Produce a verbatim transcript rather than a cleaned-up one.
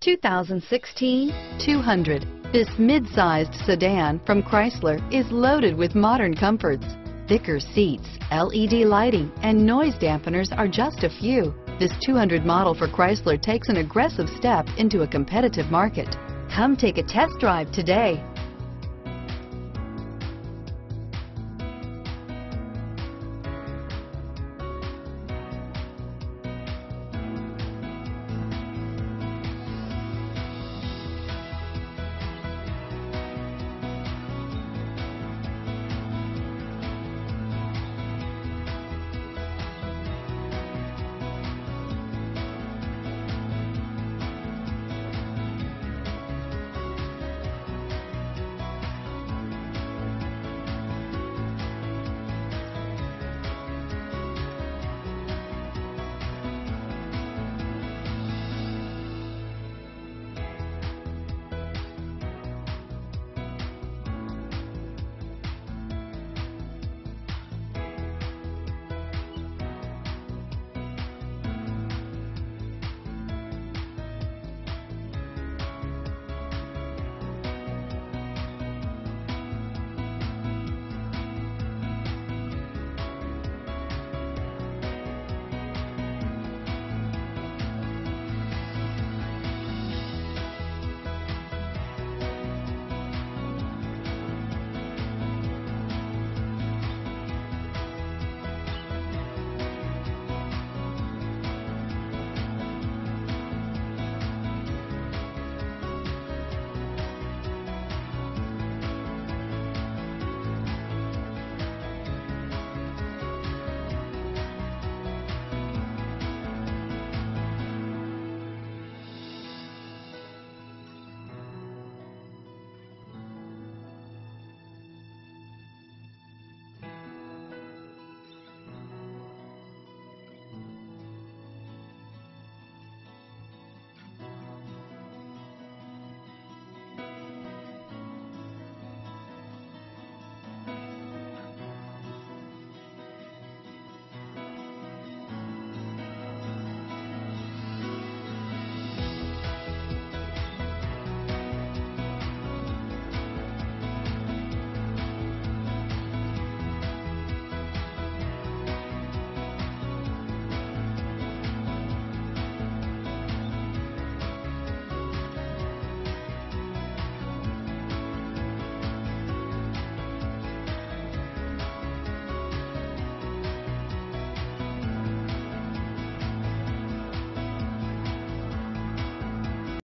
two thousand sixteen two hundred. This mid-sized sedan from Chrysler is loaded with modern comforts. Thicker seats, L E D lighting, and noise dampeners are just a few. This two hundred model for Chrysler takes an aggressive step into a competitive market. Come take a test drive today.